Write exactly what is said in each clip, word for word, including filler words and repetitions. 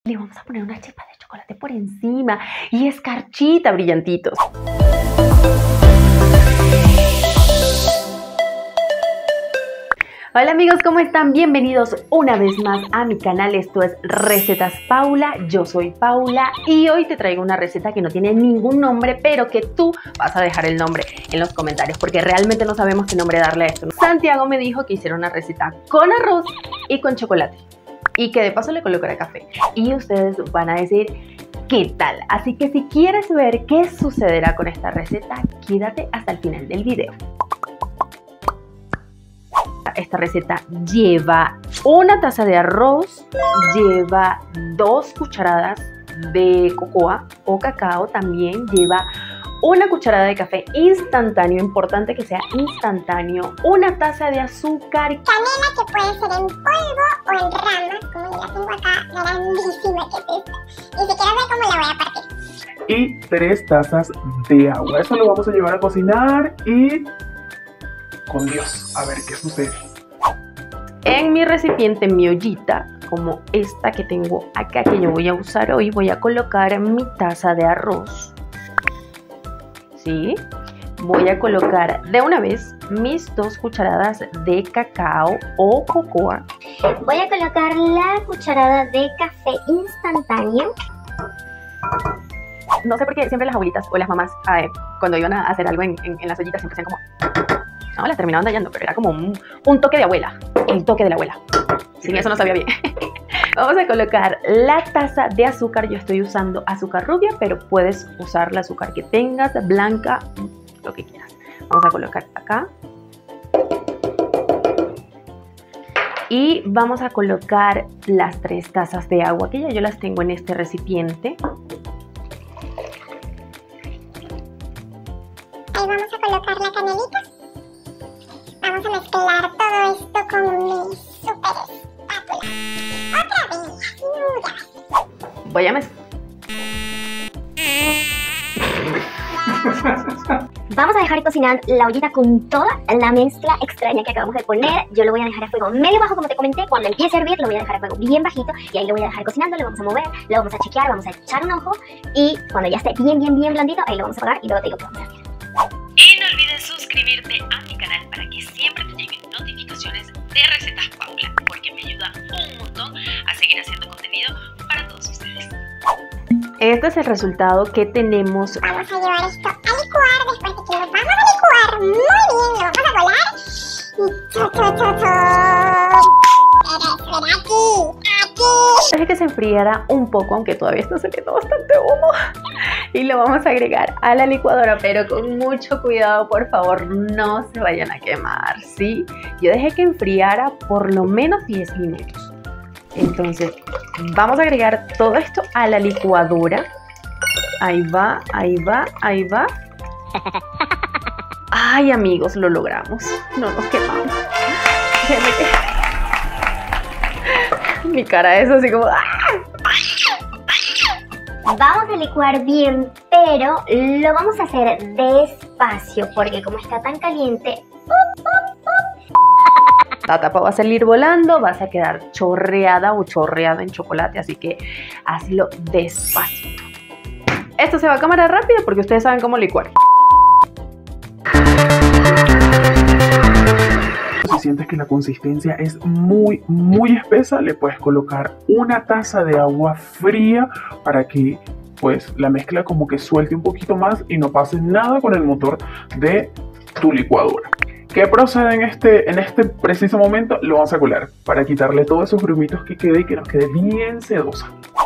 le vamos a poner una chispa de chocolate por encima y escarchita, brillantitos. Hola amigos, ¿cómo están? Bienvenidos una vez más a mi canal. Esto es Recetas Paula, yo soy Paula y hoy te traigo una receta que no tiene ningún nombre, pero que tú vas a dejar el nombre en los comentarios porque realmente no sabemos qué nombre darle a esto. Santiago me dijo que hiciera una receta con arroz y con chocolate y que de paso le colocara café y ustedes van a decir ¿qué tal? Así que si quieres ver qué sucederá con esta receta, quédate hasta el final del video. Esta receta lleva una taza de arroz, lleva dos cucharadas de cocoa o cacao, también lleva una cucharada de café instantáneo, importante que sea instantáneo, una taza de azúcar, canela que puede ser en polvo o en ramas, como yo la tengo acá, grandísima que es esta, y si quieres ver cómo la voy a partir. Y tres tazas de agua. Eso lo vamos a llevar a cocinar y con Dios, a ver qué sucede. En mi recipiente, en mi ollita, como esta que tengo acá, que yo voy a usar hoy, voy a colocar mi taza de arroz. ¿Sí? Voy a colocar de una vez mis dos cucharadas de cacao o cocoa. Voy a colocar la cucharada de café instantáneo. No sé por qué siempre las abuelitas o las mamás, eh, cuando iban a hacer algo en, en, en las ollitas, siempre hacían como... No, las terminaban dañando, pero era como un, un toque de abuela. El toque de la abuela. Sin eso no sabía bien. Vamos a colocar la taza de azúcar. Yo estoy usando azúcar rubia, pero puedes usar la azúcar que tengas, blanca, lo que quieras. Vamos a colocar acá. Y vamos a colocar las tres tazas de agua, que ya yo las tengo en este recipiente. Ahí vamos a colocar la canelita. Vamos a mezclar todo esto con mi super espátula. Otra vez, nuda. Voy a mezclar. Vamos a dejar cocinar la ollita con toda la mezcla extraña que acabamos de poner. Yo lo voy a dejar a fuego medio bajo, como te comenté. Cuando empiece a hervir, lo voy a dejar a fuego bien bajito. Y ahí lo voy a dejar cocinando, lo vamos a mover, lo vamos a chequear, vamos a echar un ojo. Y cuando ya esté bien, bien, bien blandito, ahí lo vamos a apagar y luego te digo que vamos a hacer. Y no olvides suscribirte a mi canal para que siempre te lleguen notificaciones de Recetas Paula, porque me ayuda un montón a seguir haciendo contenido para todos ustedes. Este es el resultado que tenemos. Vamos a llevar esto a licuar después de que lo vamos a licuar muy bien, lo vamos a colar y cho, cho, cho, cho. Espera, espera, aquí, aquí. Deje que se enfriara un poco, aunque todavía está saliendo bastante humo. Y lo vamos a agregar a la licuadora, pero con mucho cuidado, por favor, no se vayan a quemar, ¿sí? Yo dejé que enfriara por lo menos diez minutos. Entonces, vamos a agregar todo esto a la licuadora. Ahí va, ahí va, ahí va. Ay, amigos, lo logramos. No nos quemamos. Mi cara es así como... Vamos a licuar bien, pero lo vamos a hacer despacio porque como está tan caliente, la tapa va a salir volando, vas a quedar chorreada o chorreado en chocolate, así que hazlo despacio. Esto se va a cámara rápida porque ustedes saben cómo licuar. Si sientes que la consistencia es muy, muy espesa, le puedes colocar una taza de agua fría para que pues la mezcla como que suelte un poquito más y no pase nada con el motor de tu licuadora. ¿Qué procede en este, en este preciso momento? Lo vamos a colar para quitarle todos esos grumitos que quede y que nos quede bien sedosa.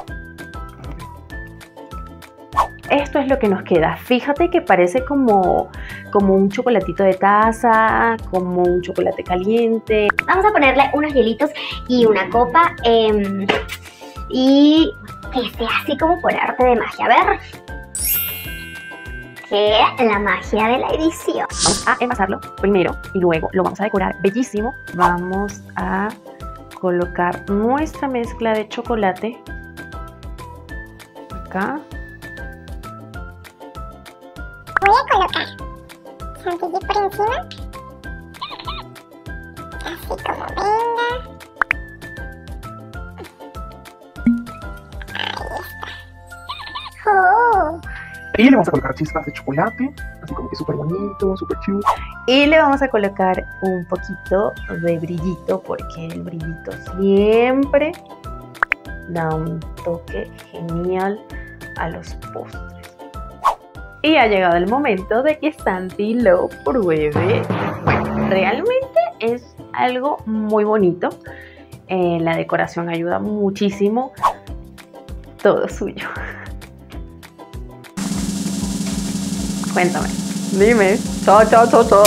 Esto es lo que nos queda. Fíjate que parece como, como un chocolatito de taza, como un chocolate caliente. Vamos a ponerle unos hielitos y una copa eh, y que sea así como por arte de magia. A ver, que la magia de la edición. Vamos a envasarlo primero y luego lo vamos a decorar bellísimo. Vamos a colocar nuestra mezcla de chocolate acá. Voy a colocar chantilly por encima, así como venga. Y le vamos a colocar chispas de chocolate, así como que súper bonito, súper cute. Y le vamos a colocar un poquito de brillito, porque el brillito siempre da un toque genial a los postres. Y ha llegado el momento de que Santi lo pruebe. Bueno, realmente es algo muy bonito. Eh, la decoración ayuda muchísimo. Todo suyo. Cuéntame. Dime. Chao, chao, chao, chao.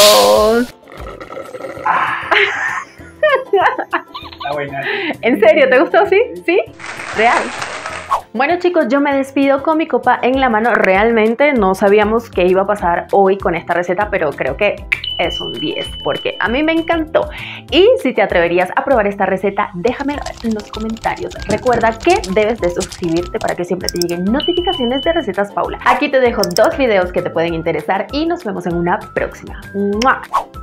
Está buena. ¿En serio? ¿Te gustó? ¿Sí? ¿Sí? ¿Real? Bueno chicos, yo me despido con mi copa en la mano. Realmente no sabíamos qué iba a pasar hoy con esta receta, pero creo que es un diez porque a mí me encantó. Y si te atreverías a probar esta receta, déjamelo en los comentarios. Recuerda que debes de suscribirte para que siempre te lleguen notificaciones de Recetas Paula. Aquí te dejo dos videos que te pueden interesar y nos vemos en una próxima. ¡Mua!